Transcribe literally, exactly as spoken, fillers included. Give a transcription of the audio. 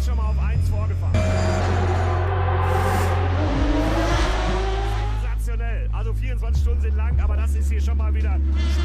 jetzt schon mal auf eins vorgefahren. Sensationell. Also vierundzwanzig Stunden sind lang, aber das ist hier schon mal wieder